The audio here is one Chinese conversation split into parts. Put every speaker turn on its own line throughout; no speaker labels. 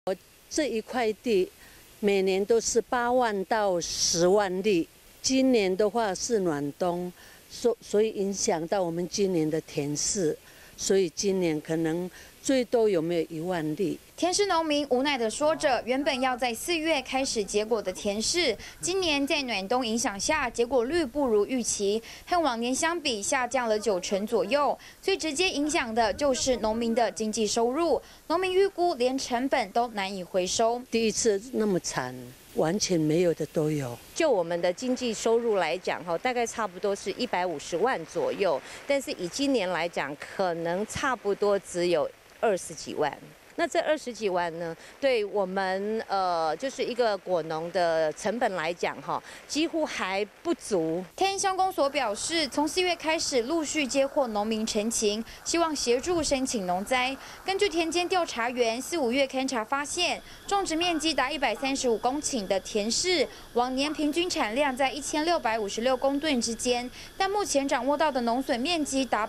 这一块地每年都是8万到10万粒，今年的话是暖冬，所以影响到我们今年的田氏，所以今年可能最多有没有1万粒？
田氏农民无奈地说着，原本要在4月开始结果的田氏，今年在暖冬影响下，结果率不如预期，和往年相比下降了90%左右。最直接影响的就是农民的经济收入，农民预估连成本都难以回收。
第一次那么惨，完全没有的都有。
就我们的经济收入来讲，大概差不多是150万左右，但是以今年来讲，可能差不多只有20几万。那这20几万呢，对我们就是一个果农的成本来讲，几乎还不足。
天乡公所表示，从4月开始陆续接获农民陈情，希望协助申请农灾。根据田间调查员4、5月勘查发现，种植面积达135公顷的田氏，往年平均产量在1656公吨之间，但目前掌握到的农损面积达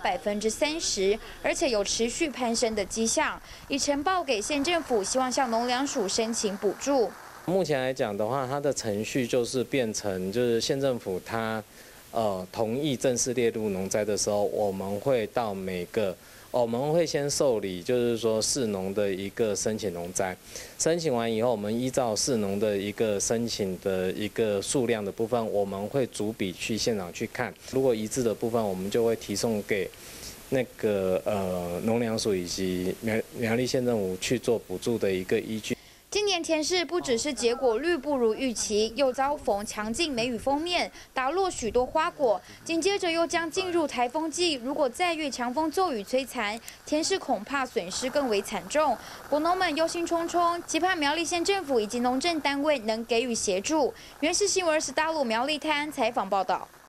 30%，而且有持续攀升的迹象。已呈报给县政府，希望向农粮署申请补助。
目前来讲的话，它的程序就是变成就是县政府它同意正式列入农灾的时候，我们会到我们会先受理，就是说市农的一个申请农灾，申请完以后，我们依照市农的一个申请的一个数量的部分，我们会逐笔去现场去看，如果一致的部分，我们就会提送给那个农粮署以及苗栗县政府去做补助的一个依据。
今年田氏不只是结果率不如预期，又遭逢强劲梅雨锋面，打落许多花果。紧接着又将进入台风季，如果再遇强风骤雨摧残，田氏恐怕损失更为惨重。果农们忧心忡忡，期盼苗栗县政府以及农政单位能给予协助。原视新闻20大陆苗栗滩采访报道。